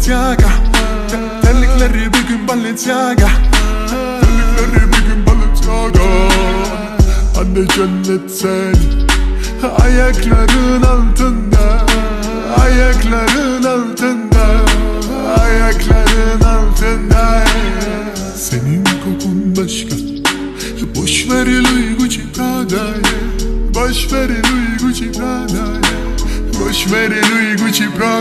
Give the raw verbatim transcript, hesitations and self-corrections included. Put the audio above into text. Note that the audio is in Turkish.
Balenciaga. Terlikleri bir gün Balenciaga. Terlikleri bir gün Balenciaga. Anne cennet senin ayakların altında, ayakların altında, ayakların altında. Senin kokun başka, boş ver Louis Gucci Prada'yı, boş ver Louis Gucci Prada'yı, boş ver Louis Gucci Prada'yı.